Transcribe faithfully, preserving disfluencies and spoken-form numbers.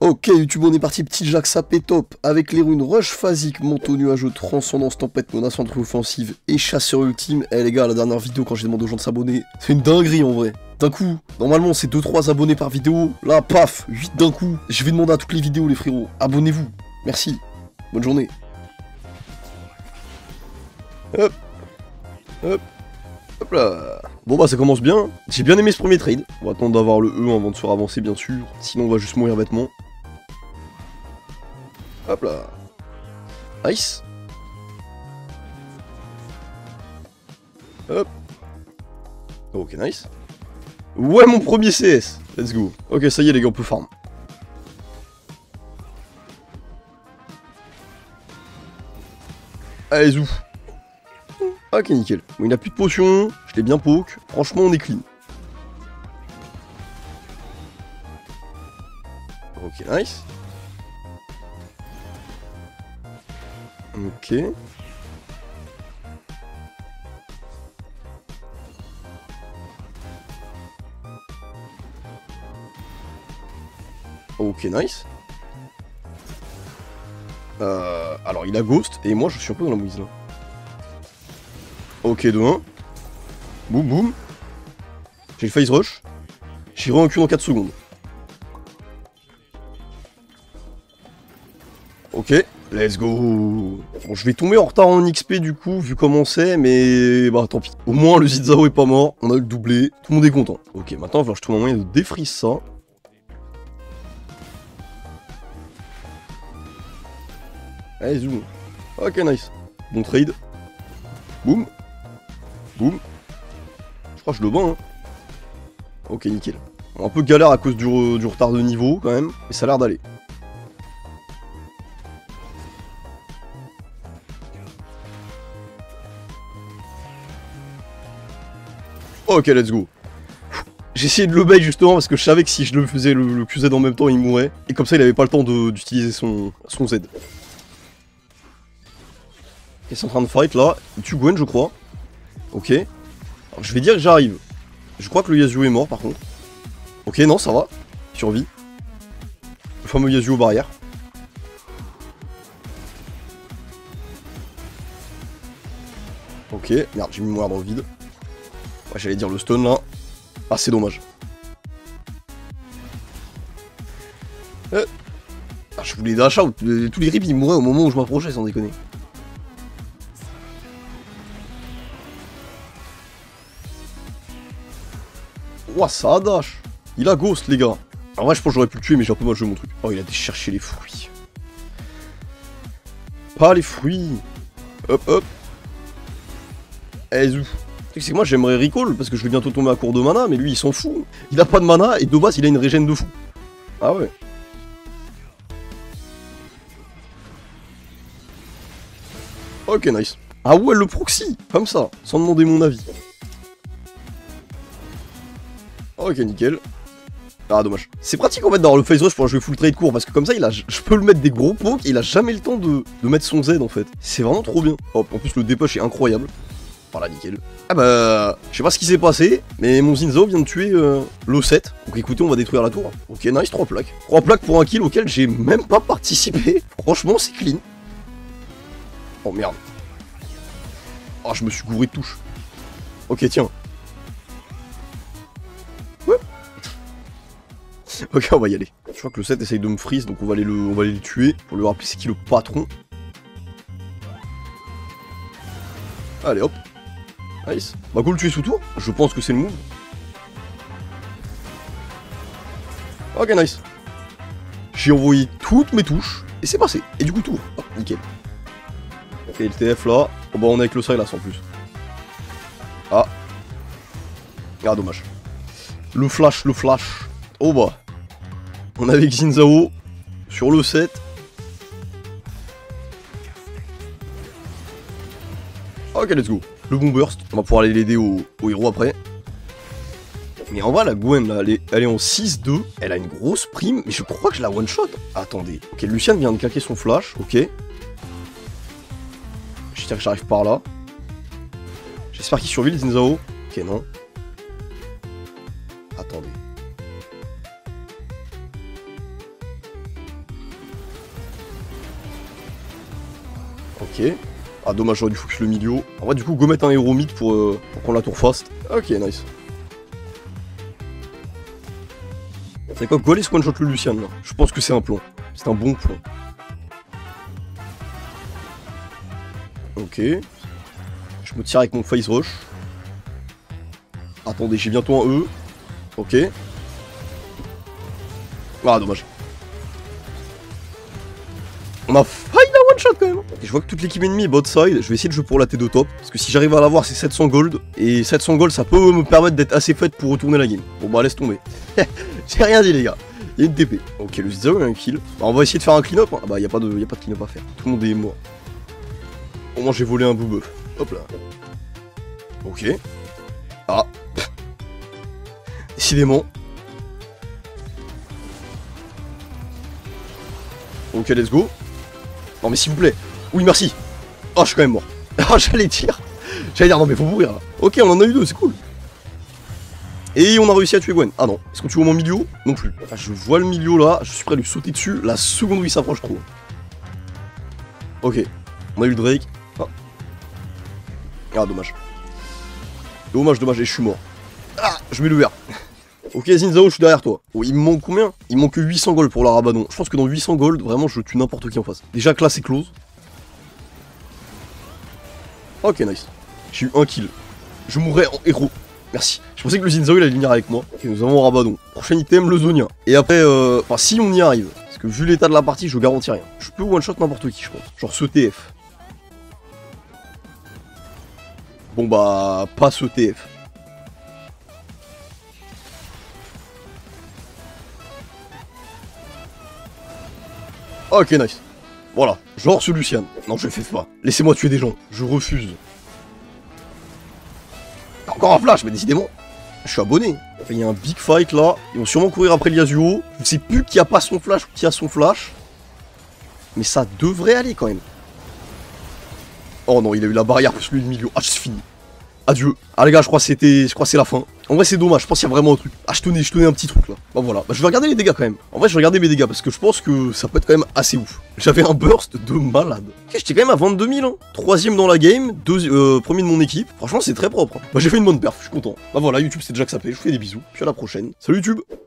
Ok YouTube, on est parti, petit Jack sapé top, avec les runes Rush Phasique, Manteau Nuageux, Transcendance, Tempête, Menace Offensive et Chasseur Ultime. Eh les gars, la dernière vidéo quand j'ai demandé aux gens de s'abonner, c'est une dinguerie en vrai. D'un coup, normalement c'est deux trois abonnés par vidéo, là paf, huit d'un coup. Je vais demander à toutes les vidéos les frérots, abonnez-vous, merci, bonne journée. Hop, hop, hop là. Bon bah ça commence bien, j'ai bien aimé ce premier trade. On va attendre d'avoir le E avant de se avancer bien sûr, sinon on va juste mourir bêtement. Hop là. Nice. Hop. Ok, nice. Ouais, mon premier C S. Let's go. Ok, ça y est les gars, on peut farm. Allez, zou. Ok, nickel. Bon, il n'a plus de potions, je l'ai bien poke. Franchement, on est clean. Ok, nice. Ok. Ok, nice. Euh, alors, il a Ghost, et moi, je suis un peu dans la mouise, là. Ok, deux un. Boum, boum. J'ai le Phase Rush. J'irai en cul dans quatre secondes. Ok. Let's go. Bon, je vais tomber en retard en X P du coup, vu comment c'est, mais bah tant pis. Au moins le Zinzao est pas mort, on a le doublé, tout le monde est content. Ok, maintenant il va falloir que je trouve un moyen de défrise ça. Allez, zoom. Ok, nice. Bon trade. Boum. Boum. Je crois que je le bats, hein. Ok, nickel. Un peu galère à cause du, re du retard de niveau quand même, mais ça a l'air d'aller. Ok, let's go. J'ai essayé de le bait justement parce que je savais que si je le faisais le, le Q Z en même temps, il mourrait. Et comme ça, il avait pas le temps d'utiliser son, son Z. Ok, c'est en train de fight là. Il tue Gwen, je crois. Ok. Alors, je vais dire que j'arrive. Je crois que le Yasuo est mort par contre. Ok, non, ça va. Survie. Le fameux Yasuo barrière. Ok, merde, j'ai mis mon air dans le vide. Ouais, j'allais dire le stun là. Ah, c'est dommage. Euh. Ah, je voulais dash out. Tous les rips ils mouraient au moment où je m'approchais, sans déconner. Ouah, ça a dash. Il a ghost, les gars. En vrai, je pense que j'aurais pu le tuer, mais j'ai un peu mal joué mon truc. Oh, il a été chercher les fruits. Pas les fruits. Hop, hop. Eh, zou. C'est que moi j'aimerais recall parce que je vais bientôt tomber à court de mana, mais lui il s'en fout. Il a pas de mana et de base il a une régène de fou. Ah ouais. Ok, nice. Ah ouais, le proxy, comme ça, sans demander mon avis. Ok, nickel. Ah, dommage. C'est pratique en fait d'avoir le phase rush pour jouer full trade court parce que comme ça, il a, je peux le mettre des gros pokes et il a jamais le temps de, de mettre son Z en fait. C'est vraiment trop bien. Hop, en plus le dépush est incroyable. Voilà, nickel. Ah bah, je sais pas ce qui s'est passé, mais mon Zinzao vient de tuer euh, l'O sept. Donc écoutez, on va détruire la tour. Ok, nice, trois plaques. trois plaques pour un kill auquel j'ai même pas participé. Franchement, c'est clean. Oh merde. Oh, je me suis gouré de touche. Ok, tiens. Ouais. Ok, on va y aller. Je crois que le sept essaye de me freeze, donc on va aller le, on va aller le tuer. Pour lui rappeler c'est qui le patron. Allez, hop. Nice. Bah go le tuer sous tour, je pense que c'est le move. Ok, nice. J'ai envoyé toutes mes touches, et c'est passé. Et du coup tour, oh, nickel. Ok, le T F là. Oh bah on est avec le Sylas en plus. Ah. Ah, dommage. Le flash, le flash. Oh bah. On est avec Zinzao sur le sept. Ok, let's go. Le bon burst, on va pouvoir aller l'aider au, au héros après. Mais en vrai, la Gwen, là, elle est, elle est en six deux. Elle a une grosse prime, mais je crois que je la one-shot. Attendez. Ok, Lucian vient de claquer son flash, ok. J'espère que j'arrive par là. J'espère qu'il survit le Zinzao. Ok, non. Attendez. Ok. Ah dommage, j'aurais dû focus le milieu. En vrai du coup go mettre un héros mid pour, euh, pour prendre la tour fast. Ok, nice. C'est quoi, go aller one shot le Lucian là. Je pense que c'est un plan. C'est un bon plan. Ok. Je me tire avec mon face rush. Attendez, j'ai bientôt un E. Ok. Ah dommage. On a failli la one shot quand même. Et je vois que toute l'équipe ennemie est bot side. Je vais essayer de jouer pour la T deux top. Parce que si j'arrive à l'avoir, c'est sept cents gold. Et sept cents gold, ça peut me permettre d'être assez fait pour retourner la game. Bon bah laisse tomber. J'ai rien dit les gars. Il y a une T P. Ok, le zéro, il y a un kill. Bah, on va essayer de faire un clean up. Hein. Ah bah, il n'y a pas de, y a pas de clean up à faire. Tout le monde est mort. Au moins, j'ai volé un blue buff. Hop là. Ok. Ah. Décidément. Ok, let's go. Non, mais s'il vous plaît. Oui, merci. Oh, je suis quand même mort. Ah, j'allais dire. J'allais dire, non, mais faut mourir là. Ok, on en a eu deux, c'est cool. Et on a réussi à tuer Gwen. Ah non, est-ce qu'on tue au moins milieu? Non plus. Ah, je vois le milieu là, je suis prêt à lui sauter dessus la seconde où il s'approche trop. Ok, on a eu le Drake. Ah, ah dommage. Dommage, dommage, et je suis mort. Ah, je mets le R. Ok, Zinzao, je suis derrière toi. Oh, il me manque combien? Il me manque huit cents gold pour la Rabadon. Je pense que dans huit cents gold, vraiment, je tue n'importe qui en face. Déjà que là, c'est close. Ok, nice. J'ai eu un kill. Je mourrai en héros. Merci. Je pensais que le Zinzao il allait venir avec moi. Ok, nous avons Rabadon. Prochain item, le Zonia. Et après, euh... enfin, si on y arrive. Parce que vu l'état de la partie, je garantis rien. Je peux one-shot n'importe qui, je pense. Genre ce T F. Bon bah, pas ce T F. Ok, nice. Voilà. Genre ce Lucian. Non, je le fais pas. Laissez-moi tuer des gens. Je refuse. Encore un flash, mais décidément. Je suis abonné. Il y a un big fight là. Ils vont sûrement courir après l'Yasuo. Je sais plus qui a pas son flash ou qui a son flash. Mais ça devrait aller quand même. Oh non, il a eu la barrière plus lui le milieu. Ah, c'est fini. Adieu. Ah les gars, je crois que c'était. Je crois que c'est la fin. En vrai, c'est dommage. Je pense qu'il y a vraiment un truc. Ah, je tenais, je tenais un petit truc là. Bah voilà. Bah, je vais regarder les dégâts quand même. En vrai, je vais regarder mes dégâts parce que je pense que ça peut être quand même assez ouf. J'avais un burst de malade. Ok, j'étais quand même à vingt-deux mille. Hein. Troisième dans la game. Deux, euh, premier de mon équipe. Franchement, c'est très propre. Bah, j'ai fait une bonne perf. Je suis content. Bah voilà, YouTube, c'est déjà que ça fait. Je vous fais des bisous. Puis à la prochaine. Salut YouTube.